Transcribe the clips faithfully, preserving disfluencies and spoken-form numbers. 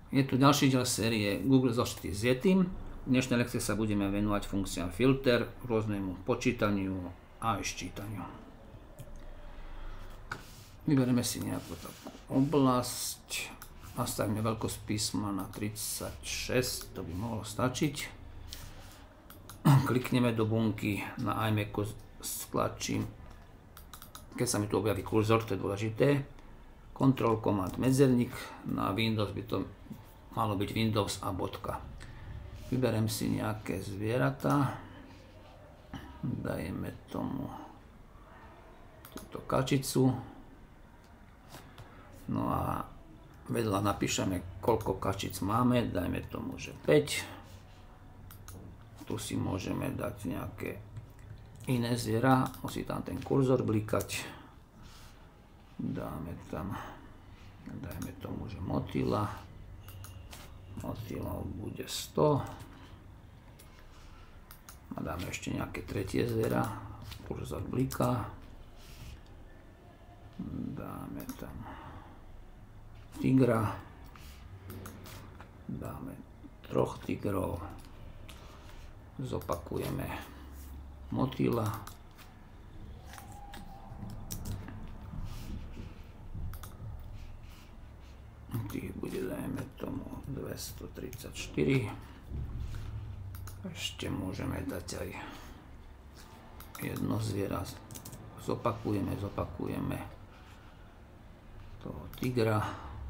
Je tu ďalší diel série Google zošity s Yetim. V dnešnej lekcii sa budeme venovať funkciám filter, rôznemu počítaniu a ščítaniu. Vyberieme si nejakú takú oblasť. Nastavíme veľkosť písma na tridsaťšesť, to by mohlo stačiť. Klikneme do bunky, na iMacu stlačím, keď sa mi tu objaví kurzor, to je dôležité. Control Command medzerník, na Windows by to malo byť Windows a bodka. Vyberiem si nejaké zvieratá, dajeme tomu túto kačicu, no a vedľa napíšeme, koľko kačic máme, dajme tomu, že päť. Tu si môžeme dať nejaké iné zviera, musí tam ten kurzor blikať. Dáme tam, dajme tomu, že motýla. Motýlov bude sto. A dáme ešte nejaké tretie zviera, kurzor bliká. Dáme tam tigra. Dáme troch tigrov. Zopakujeme motýla. Tých bude, dajme tomu, dvestotridsaťštyri. Ešte môžeme dať aj jedno zviera. Zopakujeme, zopakujeme toho tigra.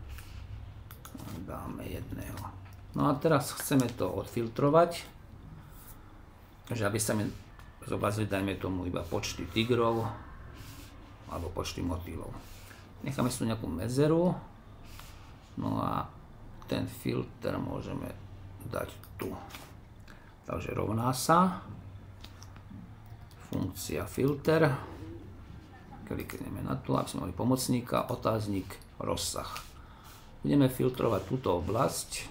Dáme jedného. No a teraz chceme to odfiltrovať, že aby sa mi zobrazili, dajme tomu, iba počty tigrov alebo počty motýlov. Necháme si tu nejakú medzeru. No a ten filter môžeme dať tu. Takže rovná sa funkcia filter. Klikneme na to, aby sme mali pomocníka, otáznik, rozsah. Budeme filtrovať túto oblasť.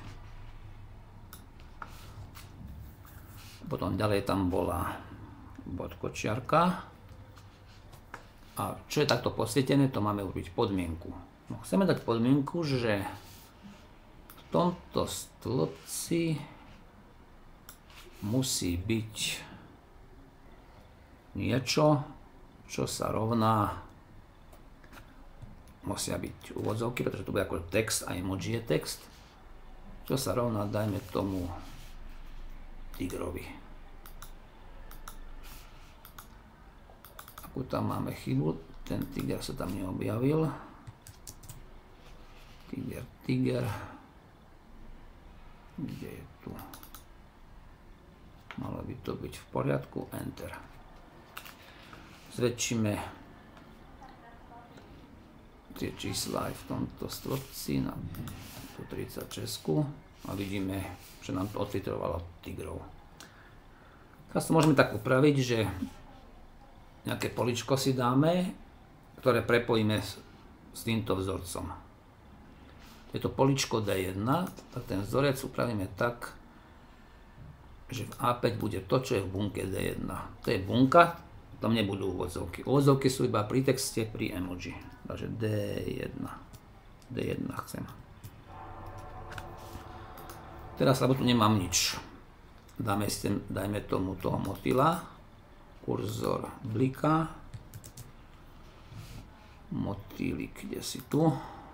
Potom ďalej tam bola bod kočiarka. A čo je takto posvietené, to máme urobiť podmienku. No, chceme dať podmienku, že v tomto stĺpci musí byť niečo, čo sa rovná, musia byť úvodzovky, pretože to bude ako text a emoji je text, čo sa rovná, dajme tomu, tigrovi. Akú tam máme chybu, ten tiger sa tam neobjavil. Tiger, tiger. Kde je tu? Malo by to byť v poriadku. Enter. Zväčšíme tie čísla aj v tomto stĺpci na tridsaťšesť a vidíme, že nám to odfiltrovalo tigrov. Teraz to môžeme tak upraviť, že nejaké poličko si dáme, ktoré prepojíme s, s týmto vzorcom. Je to poličko dé jeden, tak ten vzorec upravíme tak, že v á päť bude to, čo je v bunke dé jeden. To je bunka, tam nebudú úvodzovky. Úvodzovky sú iba pri texte, pri emoji. Takže dé jeden. dé jeden chcem. Teraz, lebo tu nemám nič, dáme, dajme tomu toho motýla. Kurzor bliká. Motýlik, kde si tu.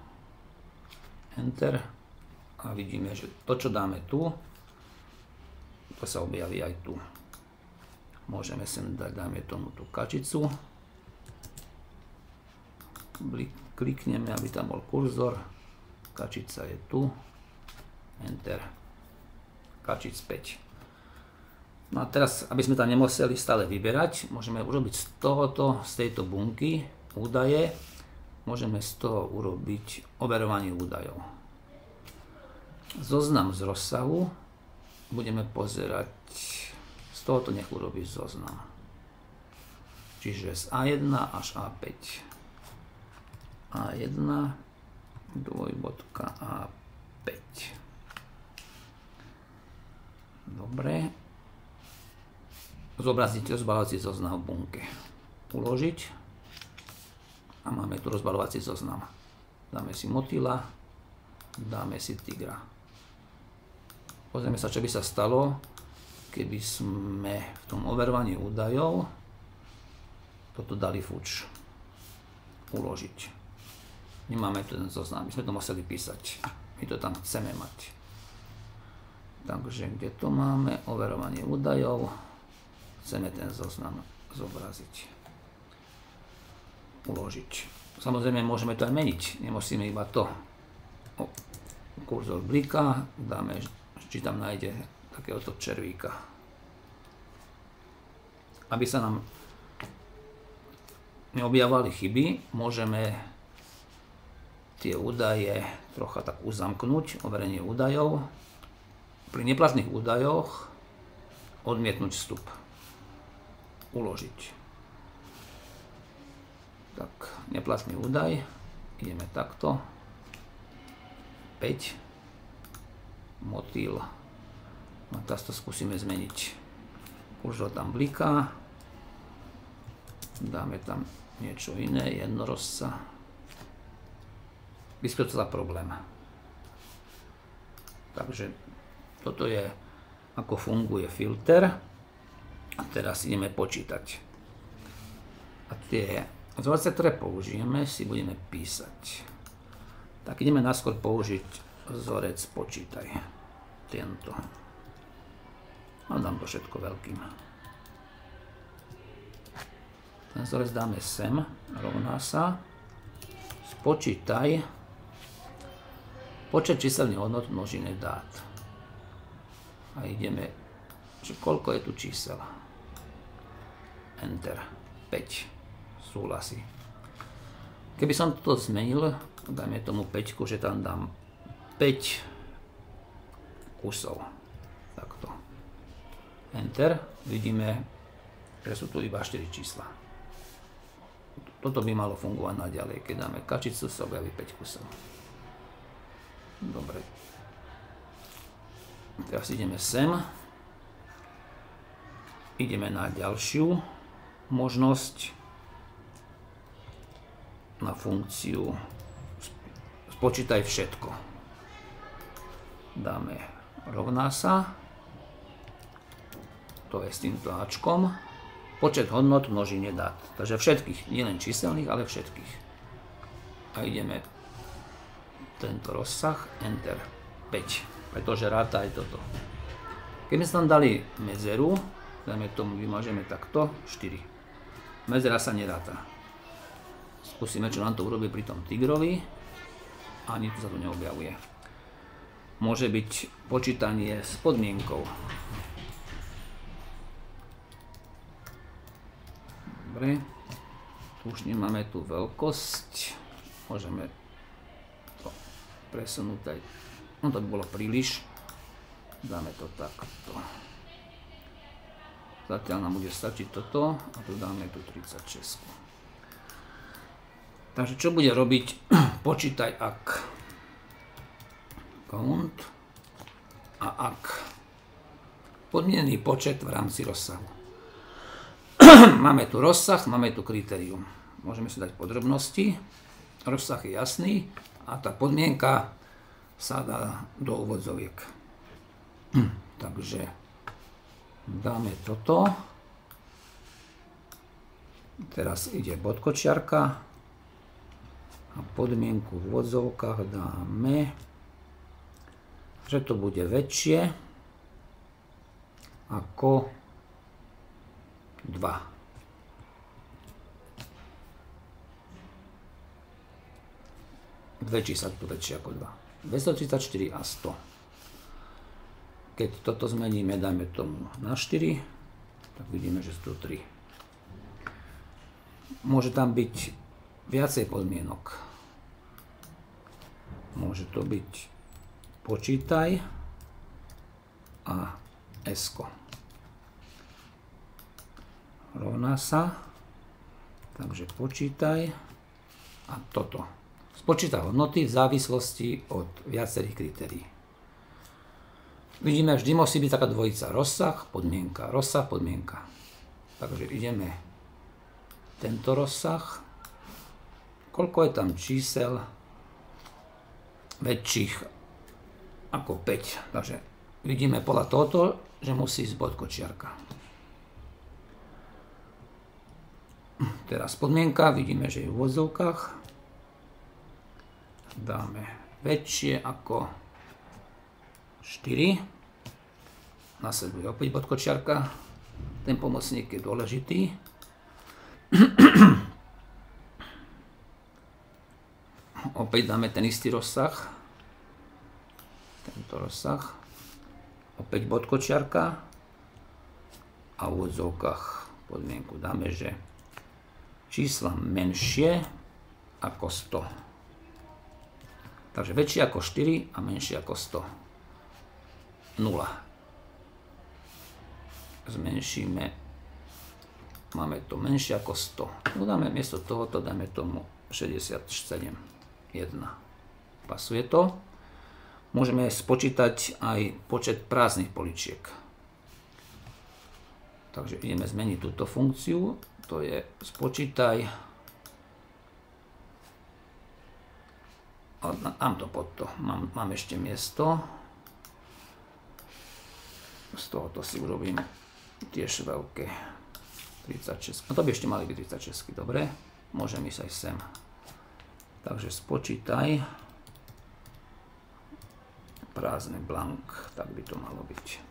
Enter a vidíme, že to, čo dáme tu, to sa objaví aj tu. Môžeme sem dať, dajme tomu, tú kačicu. Klikneme, aby tam bol kurzor. Kačica je tu. Enter. Kačic päť. No a teraz, aby sme tam nemuseli stále vyberať, môžeme urobiť z tohoto, z tejto bunky údaje. Môžeme z toho urobiť overovanie údajov. Zoznam z rozsahu budeme pozerať, z tohoto nech urobí zoznam. Čiže z á jeden až á päť. á jeden, dvojbodka á päť. Dobre. Zobraziť rozbalovací zoznam v bunke. Uložiť. A máme tu rozbalovací zoznam. Dáme si motýla, dáme si tigra. Pozrieme sa, čo by sa stalo, keby sme v tom overovaní údajov toto dali fuč. Uložiť. Nemáme tu ten zoznam, my sme to museli písať. My to tam chceme mať. Takže kde to máme? Overovanie údajov. Chceme ten zoznam zobraziť. Uložiť. Samozrejme, môžeme to aj meniť. Nemusíme iba to. O, kurzor bliká. Dáme, či tam nájde takéhoto červíka. Aby sa nám neobjavovali chyby, môžeme tie údaje trocha tak uzamknúť, overenie údajov. Pri neplatných údajoch odmietnúť vstup. Uložiť. Tak, neplatný údaj. Ideme takto. päť. Motýl. A teraz to skúsime zmeniť. Kurzor tam bliká. Dáme tam niečo iné, jednorozca. Vyskytol sa problém. Takže toto je, ako funguje filter. A teraz ideme počítať. A tie vzorce, ktoré použijeme, si budeme písať. Tak ideme najskôr použiť vzorec počítaj. Tento. A dám to všetko veľkým. Ten vzorec dáme sem, rovná sa. Spočítaj počet číselných hodnot množiny dát. A ideme, že koľko je tu čísel. Enter. päť. Súhlasí. Keby som toto zmenil, dajme tomu päť, že tam dám päť kusov. Takto. Enter. Vidíme, že sú tu iba štyri čísla. Toto by malo fungovať naďalej. Keď dáme kačicu, sa objaví päť kusov. Dobre. Teraz ideme sem. Ideme na ďalšiu možnosť. Na funkciu spočítaj všetko. Dáme rovná sa. To je s týmto áčkom. Počet hodnot množine dát. Takže všetkých, nielen číselných, ale všetkých. A ideme tento rozsah, enter, päť. Pretože ráta aj toto. Keby sme tam dali medzeru, dajme tomu, vymažeme takto, štyri. Medzera sa neráta. Skúsime, čo nám to urobí pri tom tigrovi. Ani tu sa to neobjavuje. Môže byť počítanie s podmienkou. Dobre, už nemáme tú veľkosť, môžeme to presunúť aj, no to by bolo príliš, dáme to takto. Zatiaľ nám bude stačiť toto a tu dáme tu tridsaťšesť. Takže čo bude robiť, počítaj ak count a ak podmienený počet v rámci rozsahu. Máme tu rozsah, máme tu kritérium. Môžeme si dať podrobnosti. Rozsah je jasný a tá podmienka sa dá do úvodzoviek. Takže dáme toto. Teraz ide bodkočiarka a podmienku v úvodzovkách dáme, že to bude väčšie ako dva. Dve čísla tu väčšie ako dva. dvestotridsaťštyri a sto. Keď toto zmeníme, dajme tomu na štyri, tak vidíme, že sú tu tri. Môže tam byť viacej podmienok. Môže to byť počítaj a esko. Rovná sa, takže počítaj a toto. Spočítaj hodnoty v závislosti od viacerých kritérií. Vidíme, vždy musí byť taká dvojica rozsah, podmienka, rozsah, podmienka. Takže ideme tento rozsah. Koľko je tam čísel väčších ako päť, takže vidíme podľa tohoto, že musí ísť bod kočiarka. Teraz podmienka, vidíme, že je v úvodzovkách. Dáme väčšie ako štyri. Nasleduje opäť bod kočiarka. Ten pomocník je dôležitý. Opäť dáme ten istý rozsah. Tento rozsah. Opäť bod kočiarka. A v úvodzovkách podmienku dáme, že čísla menšie ako sto. Takže väčšie ako štyri a menšie ako sto. nula. Zmenšíme. Máme to menšie ako sto. No dáme miesto tohoto, dáme tomu šesťdesiatsedem. jeden. Pasuje to. Môžeme spočítať aj počet prázdnych poličiek. Takže ideme zmeniť túto funkciu. To je spočítaj. Mám to pod to. Mám, mám ešte miesto. Z tohoto si urobím tiež veľké. tridsaťšesť. No to by ešte mali byť tridsaťšesť. Dobre. Môžem ísť aj sem. Takže spočítaj. Prázdny blank. Tak by to malo byť.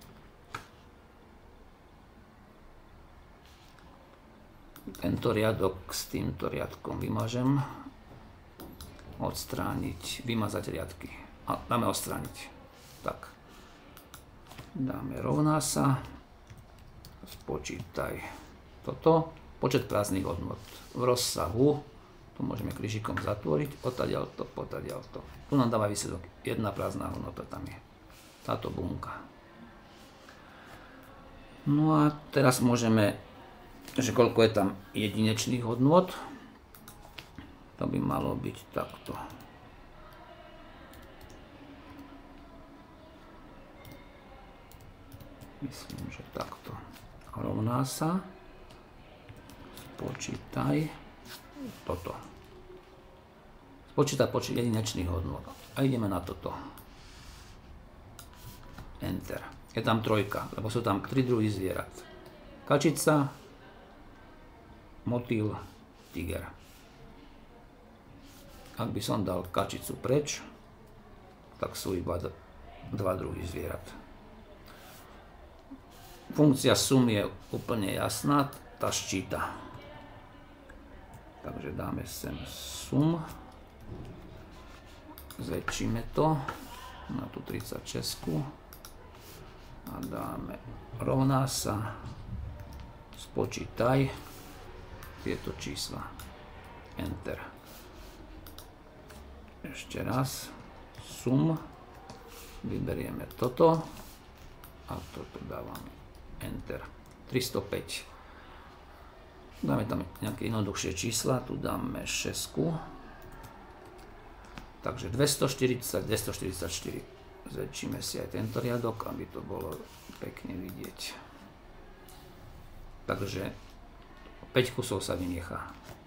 Tento riadok s týmto riadkom vymažem. Odstrániť, vymazať riadky. A dáme odstrániť. Tak. Dáme rovná sa. Spočítaj toto. Počet prázdnych hodnot. V rozsahu. Tu môžeme krížikom zatvoriť. Odtiaľ to, odtiaľ to. Tu nám dáva výsledok. Jedna prázdna hodnota tam je. Táto bunka. No a teraz môžeme, že koľko je tam jedinečných hodnôt. To by malo byť takto. Myslím, že takto. Rovná sa. Spočítaj toto. Spočítaj počet jedinečných hodnôt. A ideme na toto. Enter. Je tam trojka, lebo sú tam tri druhy zvierat. Kačica, motýl, tiger. Ak by som dal kačicu preč, tak sú iba dva druhy zvierat. Funkcia sum je úplne jasná, tá ščíta. Takže dáme sem sum. Zväčšíme to na tú tridsaťšesť. A dáme rovná sa. Spočítaj tieto čísla. Enter. Ešte raz. Sum. Vyberieme toto. A toto dávame. Enter. tristopäť. Dáme tam nejaké jednoduchšie čísla. Tu dáme šesť. Takže dvestoštyridsať, dvestoštyridsaťštyri. Zväčšíme si aj tento riadok, aby to bolo pekne vidieť. Takže päť kusov sa vynechá.